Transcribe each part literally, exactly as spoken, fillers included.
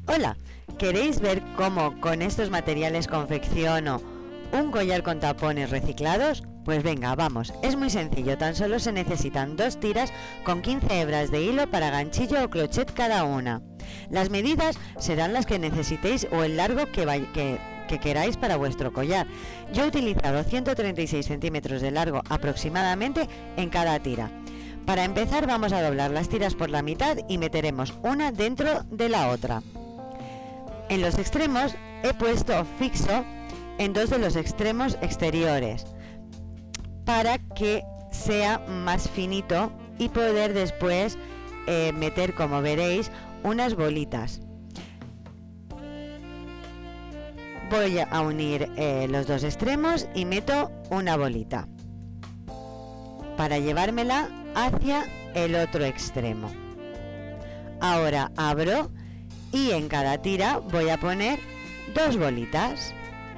Hola, ¿queréis ver cómo con estos materiales confecciono un collar con tapones reciclados? Pues venga, vamos, es muy sencillo, tan solo se necesitan dos tiras con quince hebras de hilo para ganchillo o crochet cada una. Las medidas serán las que necesitéis o el largo que, que, que queráis para vuestro collar. Yo he utilizado ciento treinta y seis centímetros de largo aproximadamente en cada tira. Para empezar vamos a doblar las tiras por la mitad y meteremos una dentro de la otra. En los extremos he puesto fixo en dos de los extremos exteriores para que sea más finito y poder después eh, meter, como veréis, unas bolitas. Voy a unir eh, los dos extremos y meto una bolita para llevármela hacia el otro extremo. Ahora abro y en cada tira voy a poner dos bolitas.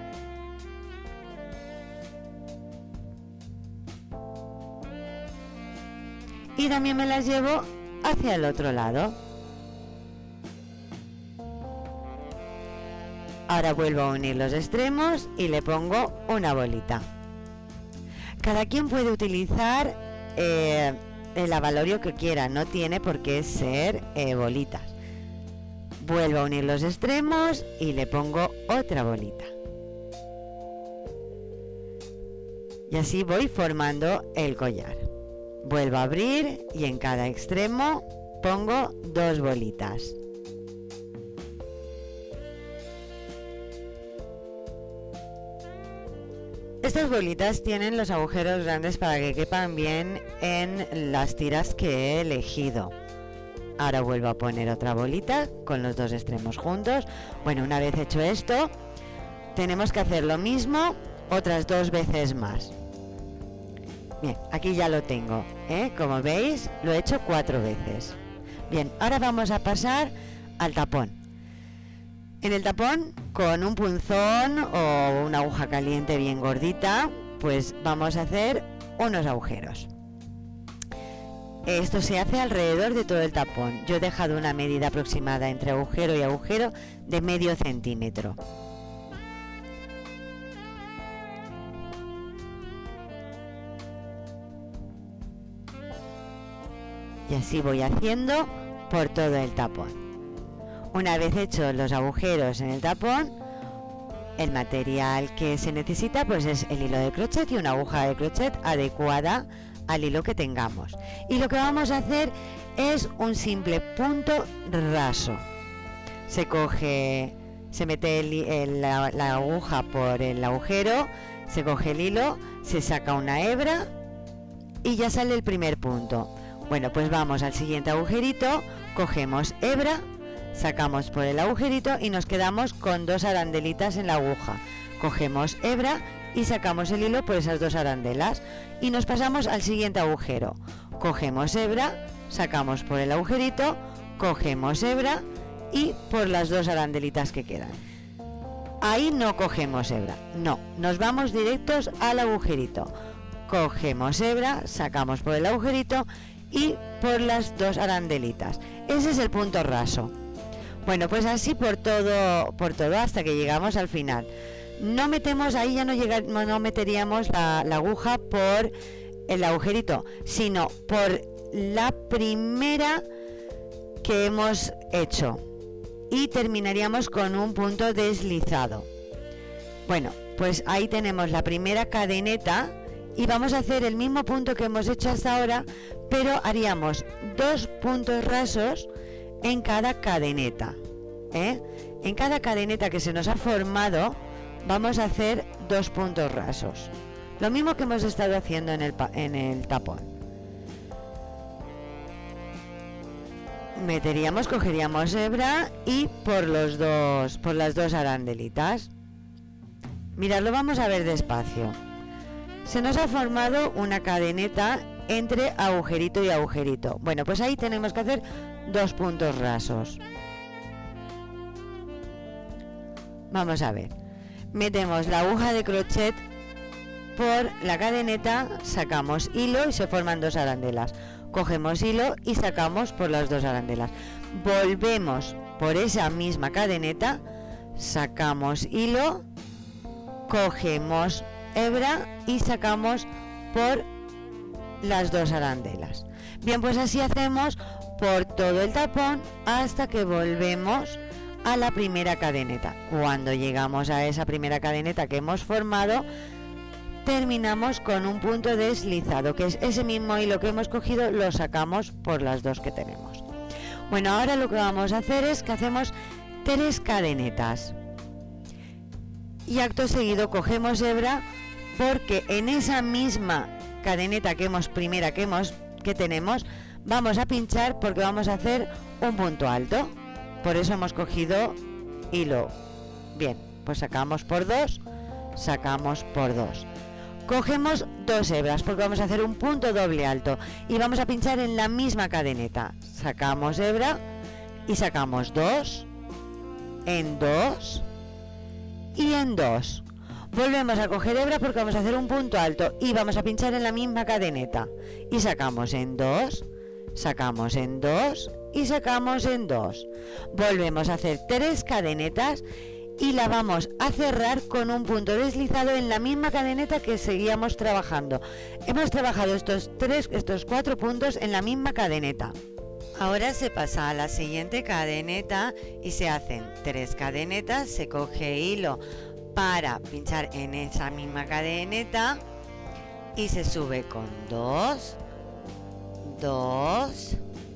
Y también me las llevo hacia el otro lado. Ahora vuelvo a unir los extremos y le pongo una bolita. Cada quien puede utilizar eh, el avalorio que quiera, no tiene por qué ser eh, bolitas. Vuelvo a unir los extremos y le pongo otra bolita. Y así voy formando el collar. Vuelvo a abrir y en cada extremo pongo dos bolitas. Estas bolitas tienen los agujeros grandes para que quepan bien en las tiras que he elegido. Ahora vuelvo a poner otra bolita con los dos extremos juntos. Bueno, una vez hecho esto, tenemos que hacer lo mismo otras dos veces más. Bien, aquí ya lo tengo, ¿eh? Como veis, lo he hecho cuatro veces. Bien, ahora vamos a pasar al tapón. En el tapón, con un punzón o una aguja caliente bien gordita, pues vamos a hacer unos agujeros. Esto se hace alrededor de todo el tapón. Yo he dejado una medida aproximada entre agujero y agujero de medio centímetro. Y así voy haciendo por todo el tapón. Una vez hechos los agujeros en el tapón, el material que se necesita pues es el hilo de crochet y una aguja de crochet adecuada al hilo que tengamos. Y lo que vamos a hacer es un simple punto raso. Se coge, se mete el, el, la, la aguja por el agujero, se coge el hilo, se saca una hebra y ya sale el primer punto. Bueno, pues vamos al siguiente agujerito, cogemos hebra, sacamos por el agujerito y nos quedamos con dos arandelitas en la aguja. Cogemos hebra y sacamos el hilo por esas dos arandelas y nos pasamos al siguiente agujero. Cogemos hebra, sacamos por el agujerito, cogemos hebra y por las dos arandelitas que quedan. Ahí no cogemos hebra, no, nos vamos directos al agujerito. Cogemos hebra, sacamos por el agujerito y por las dos arandelitas. Ese es el punto raso. Bueno, pues así por todo, por todo hasta que llegamos al final. No metemos ahí, ya no, llega, no meteríamos la, la aguja por el agujerito, sino por la primera que hemos hecho y terminaríamos con un punto deslizado. Bueno, pues ahí tenemos la primera cadeneta y vamos a hacer el mismo punto que hemos hecho hasta ahora, pero haríamos dos puntos rasos en cada cadeneta, ¿eh? En cada cadeneta que se nos ha formado vamos a hacer dos puntos rasos, lo mismo que hemos estado haciendo en el, en el tapón. Meteríamos, cogeríamos hebra y por los dos, por las dos arandelitas. Mirad, lo vamos a ver despacio. Se nos ha formado una cadeneta entre agujerito y agujerito. Bueno, pues ahí tenemos que hacer dos puntos rasos. Vamos a ver. Metemos la aguja de crochet por la cadeneta, sacamos hilo y se forman dos arandelas. cogemos hilo y sacamos por las dos arandelas. Volvemos por esa misma cadeneta, sacamos hilo, cogemos hebra y sacamos por las dos arandelas. Bien, pues así hacemos por todo el tapón hasta que volvemos a la primera cadeneta. Cuando llegamos a esa primera cadeneta que hemos formado, terminamos con un punto deslizado, que es ese mismo hilo que hemos cogido, lo sacamos por las dos que tenemos. Bueno, ahora lo que vamos a hacer es que hacemos tres cadenetas y acto seguido cogemos hebra, porque en esa misma cadeneta que hemos primera que hemos que tenemos vamos a pinchar, porque vamos a hacer un punto alto. Por eso hemos cogido hilo. Bien, pues sacamos por dos, sacamos por dos. Cogemos dos hebras, porque vamos a hacer un punto doble alto y vamos a pinchar en la misma cadeneta. Sacamos hebra y sacamos dos, en dos y en dos. Volvemos a coger hebra porque vamos a hacer un punto alto y vamos a pinchar en la misma cadeneta. Y sacamos en dos, sacamos en dos y sacamos en dos. Volvemos a hacer tres cadenetas y la vamos a cerrar con un punto deslizado en la misma cadeneta que seguíamos trabajando. Hemos trabajado estos tres, estos cuatro puntos en la misma cadeneta. Ahora se pasa a la siguiente cadeneta y se hacen tres cadenetas, se coge hilo para pinchar en esa misma cadeneta y se sube con dos, dos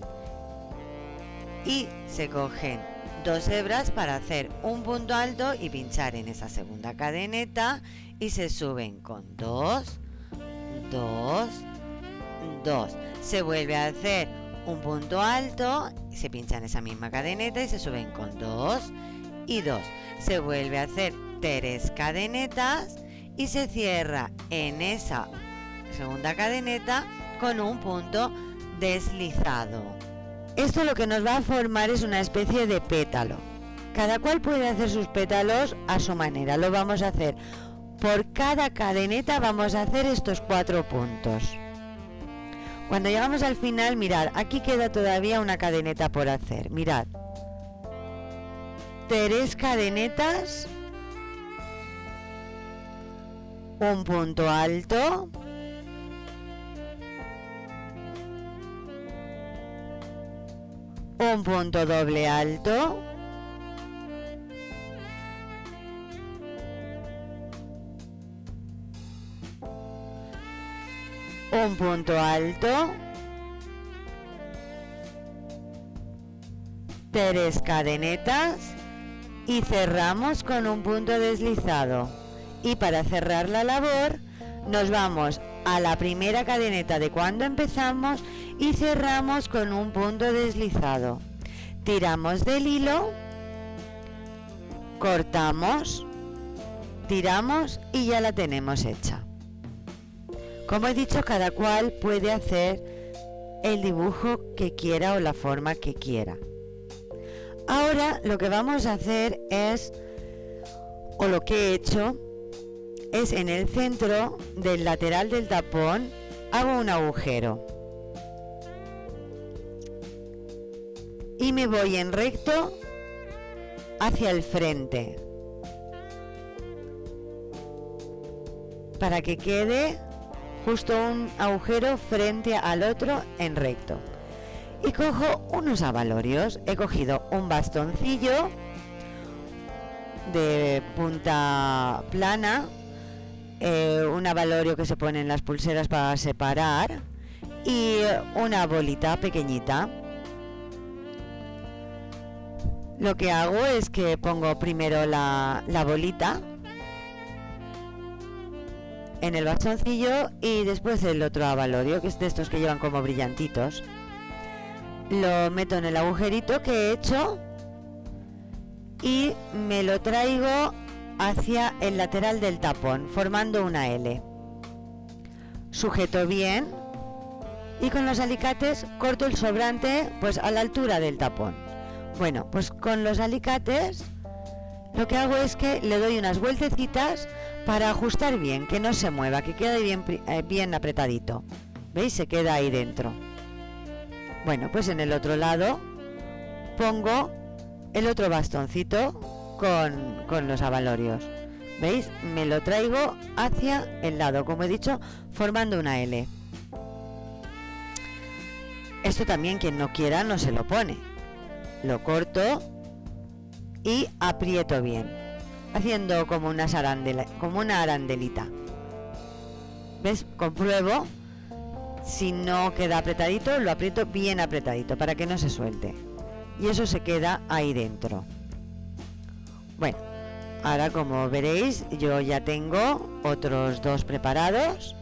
y se cogen dos hebras para hacer un punto alto y pinchar en esa segunda cadeneta y se suben con dos, dos, dos. Se vuelve a hacer un punto alto, se pincha en esa misma cadeneta y se suben con dos y dos. Se vuelve a hacer tres cadenetas y se cierra en esa segunda cadeneta con un punto deslizado. Esto lo que nos va a formar es una especie de pétalo. Cada cual puede hacer sus pétalos a su manera. Lo vamos a hacer por cada cadeneta, vamos a hacer estos cuatro puntos. Cuando llegamos al final, mirad, aquí queda todavía una cadeneta por hacer. Mirad, tres cadenetas, un punto alto, un punto doble alto, un punto alto, tres cadenetas y cerramos con un punto deslizado. Y para cerrar la labor nos vamos a la primera cadeneta de cuando empezamos y cerramos con un punto deslizado. Tiramos del hilo, cortamos, tiramos y ya la tenemos hecha. Como he dicho, cada cual puede hacer el dibujo que quiera o la forma que quiera. Ahora lo que vamos a hacer es, o lo que he hecho, es en el centro del lateral del tapón, hago un agujero. Y me voy en recto hacia el frente. Para que quede justo un agujero frente al otro en recto. Y cojo unos abalorios. He cogido un bastoncillo de punta plana, eh, un abalorio que se pone en las pulseras para separar y una bolita pequeñita. Lo que hago es que pongo primero la, la bolita en el bastoncillo y después el otro abalorio, que es de estos que llevan como brillantitos. Lo meto en el agujerito que he hecho y me lo traigo hacia el lateral del tapón, formando una L. Sujeto bien y con los alicates corto el sobrante pues a la altura del tapón. Bueno, pues con los alicates lo que hago es que le doy unas vueltecitas para ajustar bien, que no se mueva, que quede bien, eh, bien apretadito. ¿Veis? Se queda ahí dentro. Bueno, pues en el otro lado pongo el otro bastoncito con, con los abalorios. ¿Veis? Me lo traigo hacia el lado, como he dicho, formando una L. Esto también quien no quiera no se lo pone. Lo corto y aprieto bien, haciendo como, unas arandela, como una arandelita. ¿Ves? Compruebo. Si no queda apretadito, lo aprieto bien apretadito para que no se suelte. Y eso se queda ahí dentro. Bueno, ahora como veréis, yo ya tengo otros dos preparados.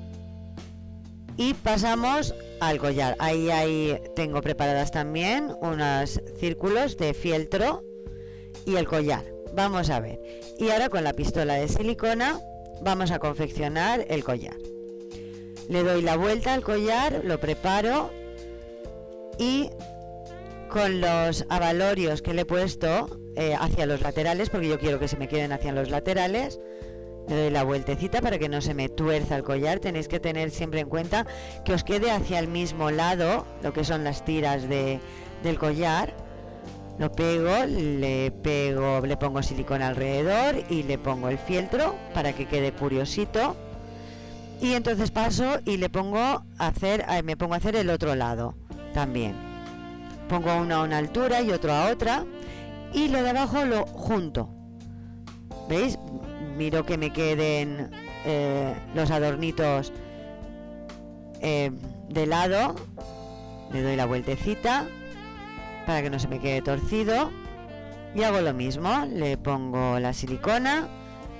Y pasamos al collar. Ahí, ahí tengo preparadas también unos círculos de fieltro y el collar. Vamos a ver. Y ahora con la pistola de silicona vamos a confeccionar el collar. Le doy la vuelta al collar, lo preparo y con los abalorios que le he puesto eh, hacia los laterales, porque yo quiero que se me queden hacia los laterales, le doy la vueltecita para que no se me tuerza el collar. Tenéis que tener siempre en cuenta que os quede hacia el mismo lado lo que son las tiras de, del collar. Lo pego, le pego, le pongo silicona alrededor y le pongo el fieltro para que quede curiosito. Y entonces paso y le pongo a hacer, me pongo a hacer el otro lado también. Pongo uno a una altura y otro a otra y lo de abajo lo junto. ¿Veis? Miro que me queden eh, los adornitos eh, de lado. Le doy la vueltecita para que no se me quede torcido. Y hago lo mismo. Le pongo la silicona.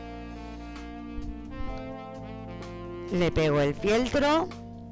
Le pego el fieltro.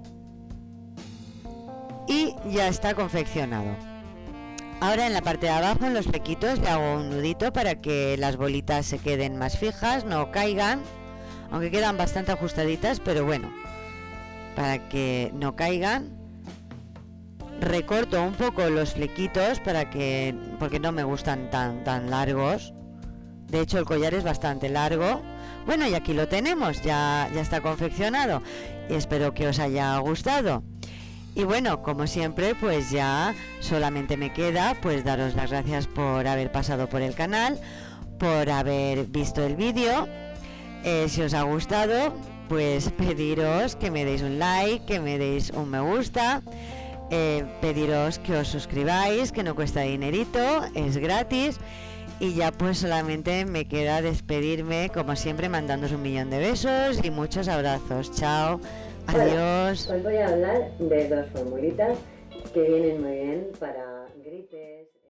Y ya está confeccionado. Ahora en la parte de abajo, en los flequitos, le hago un nudito para que las bolitas se queden más fijas, no caigan, aunque quedan bastante ajustaditas, pero bueno, para que no caigan. Recorto un poco los flequitos para que, porque no me gustan tan, tan largos. De hecho el collar es bastante largo. Bueno, y aquí lo tenemos, ya, ya está confeccionado y espero que os haya gustado. Y bueno, como siempre, pues ya solamente me queda pues daros las gracias por haber pasado por el canal, por haber visto el vídeo. Eh, si os ha gustado, pues pediros que me deis un like, que me deis un me gusta, eh, pediros que os suscribáis, que no cuesta dinerito, es gratis. Y ya pues solamente me queda despedirme, como siempre, mandándoos un millón de besos y muchos abrazos. Chao. Adiós. Hola, os voy a hablar de dos formulitas que vienen muy bien para gripes.